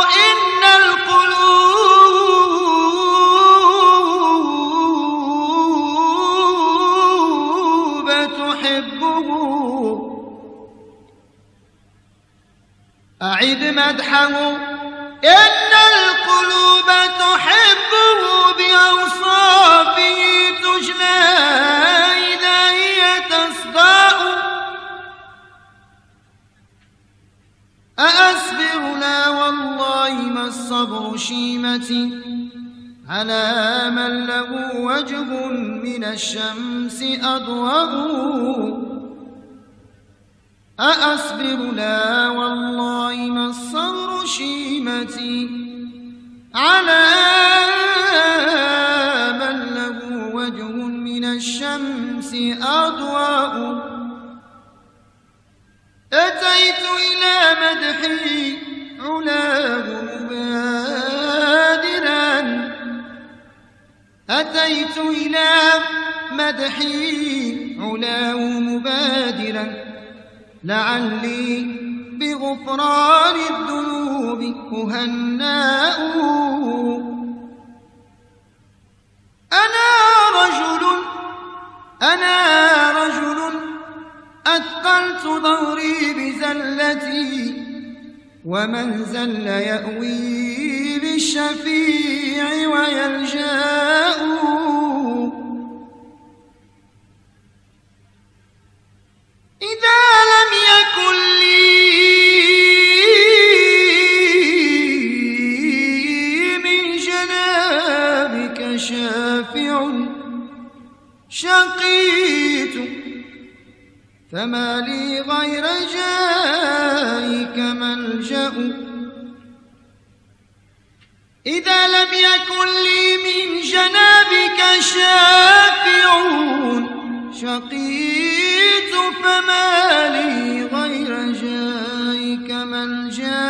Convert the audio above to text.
إن القلوب تحبه. أعد مدحه إن القلوب تحبه بأوصافه تجلى إذا هي تصدأ. أأصبر؟ لا والله ما الصبر شيمتي على من له وجه من الشمس أضوأ. أأصبر؟ لا والله ما الصبر شيمتي على من له وجه من الشمس أضوأ. أتيت إلى مدحي علاه مبادرا. أتيت إلى مدحي علاه مبادرا لعلي بغفران الذنوب أهنأ. أنا رجل أثقلت ظهري بزلتي ومن زل يأوي للشفيع ويلجأ. إذا لم يكن لي من جنابك شافع شقيت فما لي غير جائك ملجأ. إذا لم يكن لي من جنابك شافع شقيت فما لي غير جائك ملجأ.